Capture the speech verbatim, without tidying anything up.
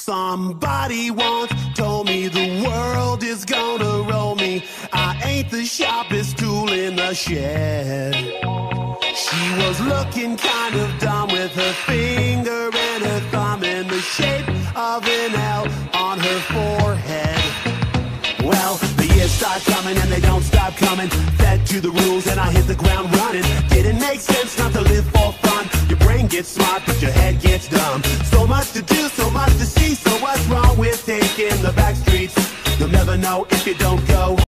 Somebody once told me the world is gonna roll me. I ain't the sharpest tool in the shed. She was looking kind of dumb with her finger and her thumb in the shape of an L on her forehead. Well, the years start coming and they don't stop coming. Fed to the rules and I hit the ground running. Didn't make sense not to live for fun. Your brain gets smart but your head gets dumb. So much to do, so much to see. So what's wrong with taking the back streets? You'll never know if you don't go.